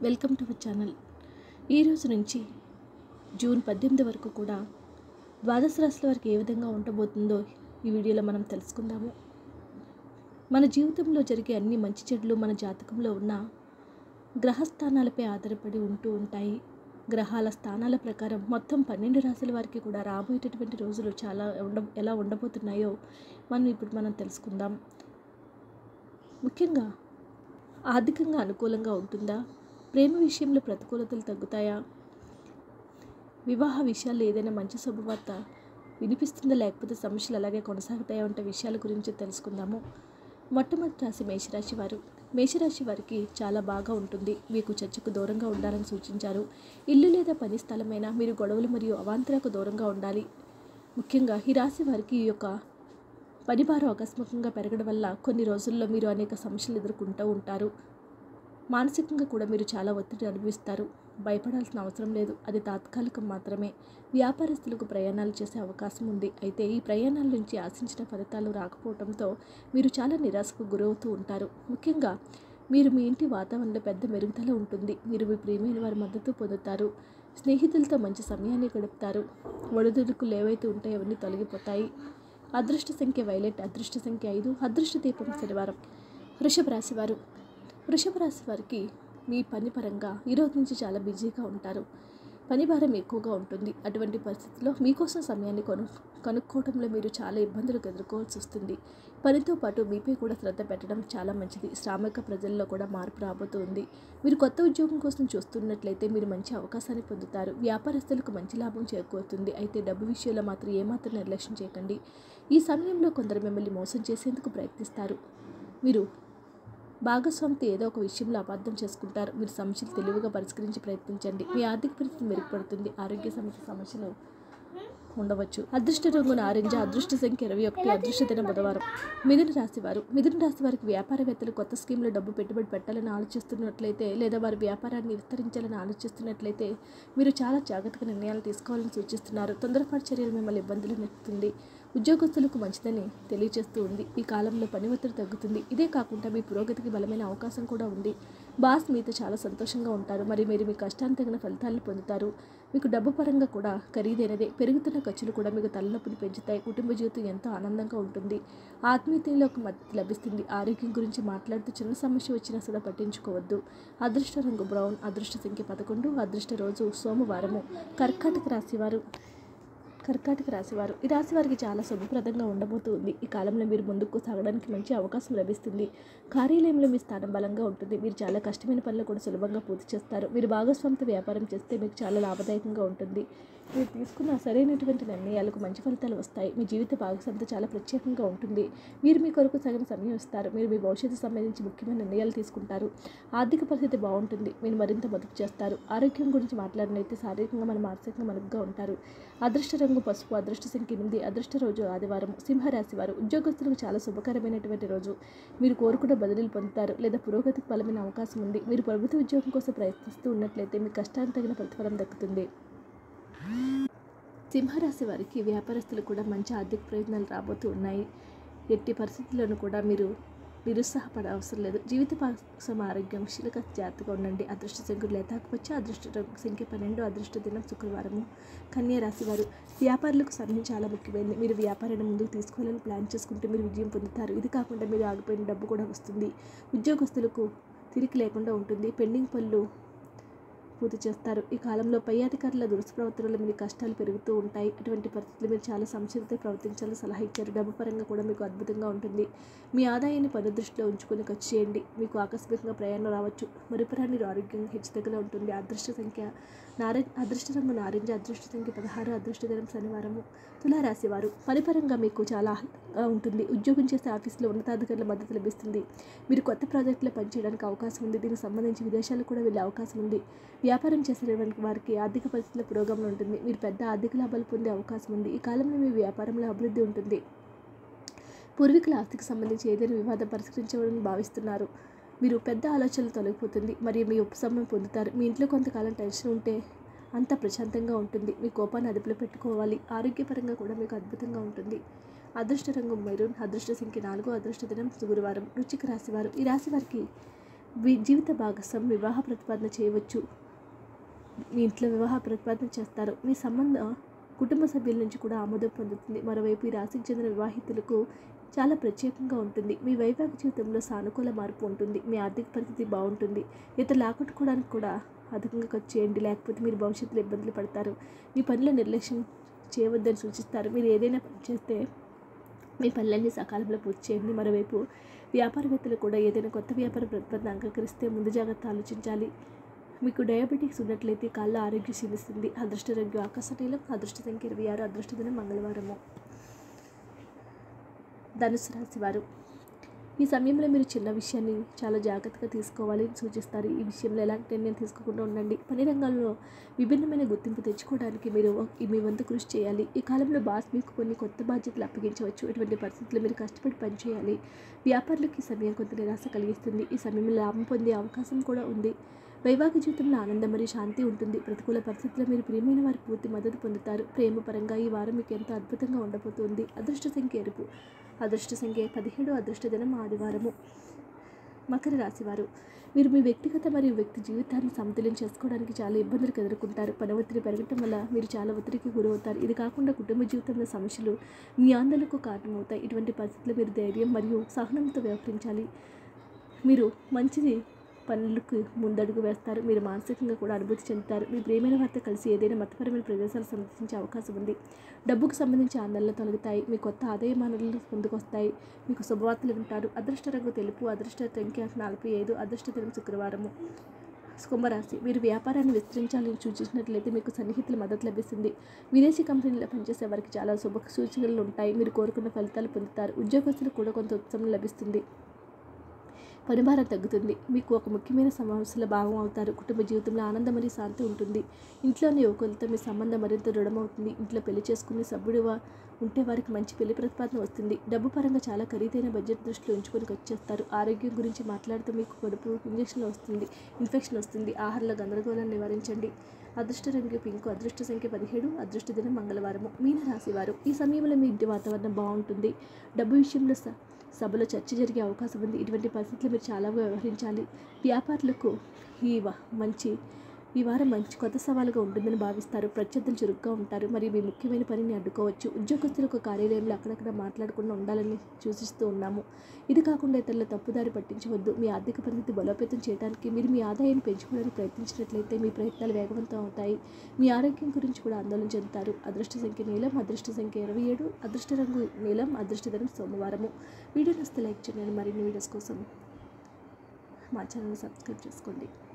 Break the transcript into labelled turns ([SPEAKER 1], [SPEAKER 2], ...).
[SPEAKER 1] Welcome to our channel. ఈరోజు నుంచి June 18 వరకు కూడా ద్వాదశ రాశుల వారికి ఏ విధంగా ఉండబోతుందో ఈ వీడియోలో మనం తెలుసుకుందాము. మన జీవితంలో జరిగే అన్ని మంచి చెడులు మన జాతకంలో ఉన్న గ్రహస్థానాలపై ఆధారపడి ఉంటూ ఉంటాయి. గ్రహాల స్థానాల ప్రకారం మొత్తం 12 రాశుల వారికి కూడా రాబోయేటటువంటి రోజులు ఎలా ఉండబోతున్నాయో మనం తెలుసుకుందాం. ముఖ్యంగా ఆర్థికంగా అనుకూలంగా ఉంటుందా? ప్రేమ విషయంలో ప్రతికూలతలు తగ్గుతాయా? వివాహ విషయాల్లో ఏదైనా మంచి శుభవార్త వినిపిస్తుందా, లేకపోతే సమస్యలు అలాగే కొనసాగుతాయా వంటి విషయాల గురించి తెలుసుకుందాము. మొట్టమొదటి రాశి మేషరాశి వారు. మేషరాశి వారికి చాలా బాగా ఉంటుంది. మీకు చర్చకు దూరంగా ఉండాలని సూచించారు. ఇల్లు లేదా పని స్థలమైనా మీరు గొడవలు మరియు అవాంతరాలకు దూరంగా ఉండాలి. ముఖ్యంగా ఈ రాశి వారికి ఈ యొక్క పని భారం ఆకస్మికంగా పెరగడం వల్ల కొన్ని రోజుల్లో మీరు అనేక సమస్యలు ఎదుర్కొంటూ ఉంటారు. మానసికంగా కూడా మీరు చాలా ఒత్తిడి అనుభవిస్తారు. భయపడాల్సిన అవసరం లేదు, అది తాత్కాలికం మాత్రమే. వ్యాపారస్తులకు ప్రయాణాలు చేసే అవకాశం ఉంది. అయితే ఈ ప్రయాణాల నుంచి ఆశించిన ఫలితాలు రాకపోవడంతో మీరు చాలా నిరాశకు గురవుతూ ఉంటారు. ముఖ్యంగా మీరు మీ ఇంటి వాతావరణంలో పెద్ద మెరుగుదల ఉంటుంది. మీరు మీ ప్రియమైన వారి మద్దతు పొందుతారు. స్నేహితులతో మంచి సమయాన్ని గడుపుతారు. ఒడిదుడుకులు ఏవైతే ఉంటాయో అవన్నీ తొలగిపోతాయి. అదృష్ట సంఖ్య వైలెట్, అదృష్ట సంఖ్య 5, అదృష్ట దీపం శనివారం. వృషభ రాశి వారు. వృషభ రాశి వారికి మీ పని పరంగా ఈరోజు నుంచి చాలా బిజీగా ఉంటారు. పని భారం ఎక్కువగా ఉంటుంది. అటువంటి పరిస్థితుల్లో మీకోసం సమయాన్ని కనుక్కోవడంలో మీరు చాలా ఇబ్బందులకు ఎదుర్కోవాల్సి వస్తుంది. పనితో పాటు మీపై కూడా శ్రద్ధ పెట్టడం చాలా మంచిది. శ్రామిక ప్రజల్లో కూడా మార్పు రాబోతుంది. మీరు కొత్త ఉద్యోగం కోసం చూస్తున్నట్లయితే మీరు మంచి అవకాశాన్ని పొందుతారు. వ్యాపారస్తులకు మంచి లాభం చేకూరుతుంది. అయితే డబ్బు విషయంలో మాత్రం ఏమాత్రం నిర్లక్ష్యం చేయకండి. ఈ సమయంలో కొందరు మిమ్మల్ని మోసం చేసేందుకు ప్రయత్నిస్తారు. మీరు భాగస్వామితో ఏదో ఒక విషయంలో అబద్ధం చేసుకుంటారు. మీరు సమస్యలు తెలివిగా పరిష్కరించి ప్రయత్నించండి. మీ ఆర్థిక పరిస్థితి మెరుగుపడుతుంది. ఆరోగ్య సమస్యలు ఉండవచ్చు. అదృష్ట రంగు నారింజ, అదృష్ట సంఖ్య 21, అదృష్ట దినం బుధవారం. మిథున రాశి వారు. మిథున రాశి వారికి వ్యాపారవేత్తలు కొత్త స్కీమ్లో డబ్బు పెట్టుబడి పెట్టాలని ఆలోచిస్తున్నట్లయితే, లేదా వారి వ్యాపారాన్ని విస్తరించాలని ఆలోచిస్తున్నట్లయితే మీరు చాలా జాగ్రత్తగా నిర్ణయాలు తీసుకోవాలని సూచిస్తున్నారు. తొందరపాటు చర్యలు మిమ్మల్ని ఇబ్బందులు నెప్పుతుంది. ఉద్యోగస్తులకు మంచిదని తెలియజేస్తూ ఉంది. ఈ కాలంలో పని ఒత్తిడి తగ్గుతుంది. ఇదే కాకుండా మీ పురోగతికి బలమైన అవకాశం కూడా ఉంది. బాస్ మీతో చాలా సంతోషంగా ఉంటారు. మీరు మీ కష్టానికి తగిన ఫలితాలను పొందుతారు. మీకు డబ్బు పరంగా కూడా ఖరీదైనదే. పెరుగుతున్న ఖర్చులు కూడా మీకు తలనొప్పిని పెంచుతాయి. కుటుంబ జీవితం ఎంతో ఆనందంగా ఉంటుంది. ఆత్మీయతలో ఒక మద్దతు లభిస్తుంది. ఆరోగ్యం గురించి మాట్లాడుతూ చిన్న సమస్య వచ్చినా కూడా పట్టించుకోవద్దు. అదృష్ట రంగు బ్రౌన్, అదృష్ట సంఖ్య 11, అదృష్ట రోజు సోమవారము. కర్కాటక రాశివారు. ఈ రాశి వారికి చాలా శుభప్రదంగా ఉండబోతుంది. ఈ కాలంలో మీరు ముందుకు సాగడానికి మంచి అవకాశం లభిస్తుంది. కార్యాలయంలో మీ స్థానం బలంగా ఉంటుంది. మీరు చాలా కష్టమైన పనులు కూడా సులభంగా పూర్తి చేస్తారు. మీరు భాగస్వామితో వ్యాపారం చేస్తే మీకు చాలా లాభదాయకంగా ఉంటుంది. మీరు తీసుకున్న సరైనటువంటి నిర్ణయాలకు మంచి ఫలితాలు వస్తాయి. మీ జీవిత భాగస్వామితో చాలా ప్రత్యేకంగా ఉంటుంది. మీరు మీ కొరకు సగం సమయం ఇస్తారు. మీరు మీ భవిష్యత్తు సంబంధించి ముఖ్యమైన నిర్ణయాలు తీసుకుంటారు. ఆర్థిక పరిస్థితి బాగుంటుంది. మీరు మరింత మదుపు చేస్తారు. ఆరోగ్యం గురించి మాట్లాడినైతే శారీరకంగా మానసికంగా మనుగ్గా ఉంటారు. అదృష్ట రంగు పసుపు, అదృష్ట సంఖ్య 8, అదృష్ట రోజు ఆదివారం. సింహరాశి వారు. ఉద్యోగస్తులకు చాలా శుభకరమైనటువంటి రోజు. మీరు కోరుకున్న బదిలీలు పొందుతారు, లేదా పురోగతికి బలమైన అవకాశం ఉంది. మీరు ప్రభుత్వ ఉద్యోగం కోసం ప్రయత్నిస్తూ ఉన్నట్లయితే మీ కష్టానికి తగిన ప్రతిఫలం దక్కుతుంది. సింహరాశి వారికి వ్యాపారస్తులు కూడా మంచి ఆర్థిక ప్రయోజనాలు రాబోతూ ఉన్నాయి. ఎట్టి పరిస్థితుల్లోనూ కూడా మీరు నిరుత్సాహపడే అవసరం లేదు. జీవిత భాగస్వామి ఆరోగ్యం విషయాలుగా జాగ్రత్తగా ఉండండి. అదృష్ట సంఖ్య లేతాకుపచ్చ, అదృష్ట సంఖ్య 12, అదృష్ట దినం శుక్రవారము. కన్యా రాశి వారు. వ్యాపారులకు సమయం చాలా ముఖ్యమైనది. మీరు వ్యాపారాన్ని ముందుకు తీసుకోవాలని ప్లాన్ చేసుకుంటే మీరు విజయం పొందుతారు. ఇది కాకుండా మీరు ఆగిపోయిన డబ్బు కూడా వస్తుంది. ఉద్యోగస్తులకు తిరిగి లేకుండా ఉంటుంది. పెండింగ్ పనులు పూర్తి చేస్తారు. ఈ కాలంలో పై అధికారుల దుష్ప్రవర్తనలో మీ కష్టాలు పెరుగుతూ ఉంటాయి. అటువంటి పరిస్థితులు మీరు చాలా సంశయంతో ప్రవర్తించాలని సలహా ఇచ్చారు. డబ్బు పరంగా కూడా మీకు అద్భుతంగా ఉంటుంది. మీ ఆదాయాన్ని పన్ను దృష్టిలో ఉంచుకొని ఖర్చు చేయండి. మీకు ఆకస్మికంగా ప్రయాణం రావచ్చు. మరుపురాని ఆరోగ్యం హెచ్చుతగ్గులా ఉంటుంది. అదృష్ట రంగు నారింజ, అదృష్ట సంఖ్య 16, అదృష్ట దినం శనివారము. తులారాశి వారు. పనిపరంగా మీకు చాలా ఉంటుంది. ఉద్యోగం చేసే ఆఫీసులో ఉన్నతాధికారుల మద్దతు లభిస్తుంది. మీరు కొత్త ప్రాజెక్టులో పనిచేయడానికి అవకాశం ఉంది. దీనికి సంబంధించి విదేశాలకు కూడా వెళ్ళే అవకాశం ఉంది. వ్యాపారం చేసేటువంటి వారికి ఆర్థిక పరిస్థితుల పురోగమనం ఉంటుంది. మీరు పెద్ద ఆర్థిక లాభాలు పొందే అవకాశం ఉంది. ఈ కాలంలో మీ వ్యాపారంలో అభివృద్ధి ఉంటుంది. పూర్వీకుల ఆస్తికి సంబంధించి ఏదైనా వివాదం పరిష్కరించాలని భావిస్తున్నారు. మీరు పెద్ద ఆలోచనలు తొలగిపోతుంది. మరియు మీ ఉపశమనం పొందుతారు. మీ ఇంట్లో కొంతకాలం టెన్షన్ ఉంటే అంతా ప్రశాంతంగా ఉంటుంది. మీ కోపాన్ని అదుపులో పెట్టుకోవాలి. ఆరోగ్యపరంగా కూడా మీకు అద్భుతంగా ఉంటుంది. అదృష్ట రంగు మెరూన్, అదృష్ట సంఖ్య 4, అదృష్ట దినం గురువారం. వృశ్చిక రాశి వారు. ఈ రాశి వారికి జీవిత భాగస్వామి వివాహ ప్రతిపాదన చేయవచ్చు. మీ ఇంట్లో వివాహ ప్రతిపాదన చేస్తారు. మీ సంబంధం కుటుంబ సభ్యుల నుంచి కూడా ఆమోదం పొందుతుంది. మరోవైపు ఈ రాశికి చెందిన వివాహితులకు చాలా ప్రత్యేకంగా ఉంటుంది. మీ వైవాహిక జీవితంలో సానుకూల మార్పు ఉంటుంది. మీ ఆర్థిక పరిస్థితి బాగుంటుంది. ఇతరులు ఆకట్టుకోవడానికి కూడా అధికంగా ఖర్చు చేయండి, లేకపోతే మీరు భవిష్యత్తులో ఇబ్బందులు పడతారు. మీ పనిలో నిర్లక్ష్యం చేయవద్దని సూచిస్తారు. మీరు ఏదైనా పని చేస్తే మీ పనులన్నీ సకాలంలో పూర్తి చేయండి. మరోవైపు వ్యాపారవేత్తలు కూడా ఏదైనా కొత్త వ్యాపార ప్రతిపాదన అంగీకరిస్తే ముందు జాగ్రత్త ఆలోచించాలి. మీకు డయాబెటిక్స్ ఉన్నట్లయితే కాళ్ళ ఆరోగ్యం క్షీణిస్తుంది. అదృష్ట రంగు ఆకాశ నీలం, అదృష్ట సంఖ్య 26, అదృష్ట దినం మంగళవారము. ధనుసు రాశి వారు ఈ సమయంలో మీరు చిన్న విషయాన్ని చాలా జాగ్రత్తగా తీసుకోవాలి సూచిస్తారు. ఈ విషయంలో ఎలాంటి నిర్ణయం తీసుకోకుండా ఉండండి. పని రంగాల్లో విభిన్నమైన గుర్తింపు తెచ్చుకోవడానికి మీరు మీ వంతు కృషి చేయాలి. ఈ కాలంలో బాస్ మీకు కొన్ని కొత్త బాధ్యతలు అప్పగించవచ్చు. ఇటువంటి పరిస్థితుల్లో మీరు కష్టపడి పనిచేయాలి. వ్యాపారులకు ఈ సమయం కొంత నిరాశ కలిగిస్తుంది. ఈ సమయంలో లాభం పొందే అవకాశం కూడా ఉంది. వైవాహిక జీవితంలో ఆనందం మరియు శాంతి ఉంటుంది. ప్రతికూల పరిస్థితుల్లో మీరు ప్రియమైన వారి పూర్తి మద్దతు పొందుతారు. ప్రేమ పరంగా ఈ వారం మీకు ఎంతో అద్భుతంగా ఉండబోతుంది. అదృష్ట సంఖ్య ఎరుపు, అదృష్ట సంఖ్య 17, అదృష్ట దినం ఆదివారము. మకర రాశివారు మీరు మీ వ్యక్తిగత మరియు వ్యక్తి జీవితాన్ని సమతుల్యం చేసుకోవడానికి చాలా ఇబ్బందులు ఎదుర్కొంటారు. పని ఒత్తిడి పెరగటం వల్ల మీరు చాలా ఒత్తిడికి గురవుతారు. ఇది కాకుండా కుటుంబ జీవితంలో సమస్యలు మీ ఆందోళనకు కారణమవుతాయి. ఇటువంటి పరిస్థితుల్లో మీరు ధైర్యం మరియు సహనంతో వ్యవహరించాలి. మీరు మంచిది పనులకు ముందడుగు వేస్తారు. మీరు మానసికంగా కూడా అనుభూతి చెందుతారు. మీ ప్రియమైన వారితో కలిసి ఏదైనా మతపరమైన ప్రదేశాలు సందర్శించే అవకాశం ఉంది. డబ్బుకు సంబంధించి ఆందోళనలు తొలగుతాయి. మీ కొత్త ఆదాయ వనరులు ముందుకొస్తాయి. మీకు శుభవార్తలు వింటారు. అదృష్ట రంగు తెలుపు, అదృష్ట సంఖ్య 45, అదృష్ట దినం శుక్రవారము. కుంభరాశి మీరు వ్యాపారాన్ని విస్తరించాలని సూచించినట్లయితే మీకు సన్నిహితుల మద్దతు లభిస్తుంది. విదేశీ కంపెనీలో పనిచేసే వారికి చాలా శుభ సూచనలు ఉంటాయి. మీరు కోరుకున్న ఫలితాలు పొందుతారు. ఉద్యోగస్తులకు కూడా కొంత ఉత్సాహం లభిస్తుంది. పనిభారం తగ్గుతుంది. మీకు ఒక ముఖ్యమైన సమస్యలో భాగం అవుతారు. కుటుంబ జీవితంలో ఆనందం మరియు శాంతి ఉంటుంది. ఇంట్లోని యువకులతో మీ సంబంధం మరింత దృఢమవుతుంది. ఇంట్లో పెళ్లి చేసుకునే సభ్యుడిగా ఉంటే వారికి మంచి పెళ్లి ప్రతిపాదన వస్తుంది. డబ్బు పరంగా చాలా ఖరీదైన బడ్జెట్ దృష్టిలో ఉంచుకొని వచ్చేస్తారు. ఆరోగ్యం గురించి మాట్లాడుతూ మీకు కడుపు ఇన్ఫెక్షన్ వస్తుంది. ఆహారంలో గందరగోళాన్ని నివారించండి. అదృష్ట రంగు పింక్, అదృష్ట సంఖ్య 17, అదృష్ట దినం మంగళవారము. మీన రాశివారు ఈ సమయంలో మీ ఇంటి వాతావరణం బాగుంటుంది. డబ్బు విషయంలో సభలో చర్చ జరిగే అవకాశం ఉంది. ఇటువంటి పరిస్థితులు మీరు చాలా వ్యవహరించాలి. వ్యాపారులకు ఈ వారం మంచి కొత్త సవాలుగా ఉంటుందని భావిస్తారు. ప్రత్యర్థులు చురుగ్గా ఉంటారు మరియు మీ ముఖ్యమైన పనిని అడ్డుకోవచ్చు. ఉద్యోగస్తులకు కార్యాలయంలో అక్కడక్కడ మాట్లాడకుండా ఉండాలని సూచిస్తూ ఉన్నాము. ఇది కాకుండా ఇతరుల తప్పుదారి పట్టించవద్దు. మీ ఆర్థిక పరిస్థితి బలోపేతం చేయడానికి మీరు మీ ఆదాయాన్ని పెంచుకోవడానికి ప్రయత్నించినట్లయితే మీ ప్రయత్నాలు వేగవంతం అవుతాయి. మీ ఆరోగ్యం గురించి కూడా ఆందోళన చెందుతారు. అదృష్ట సంఖ్య నీలం, అదృష్ట సంఖ్య 27, అదృష్ట రంగు నీలం, అదృష్ట దినం సోమవారము. వీడియో నచ్చితే లైక్ చేయండి. మరిన్ని వీడియోస్ కోసం మా ఛానల్ని సబ్స్క్రైబ్ చేసుకోండి.